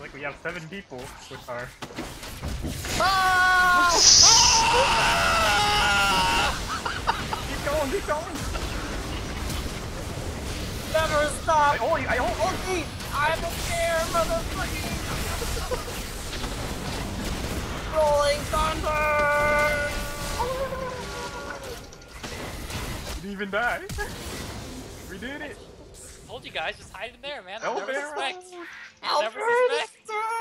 like we have 7 people with our... Ah! Keep going, keep going! Never stop! I hold, Ulti! I don't care, motherfucking! Rolling thunder! Didn't even die. We did it. Told you guys, just hide in there, man. Oh, Never there. suspect. Help Never her, suspect.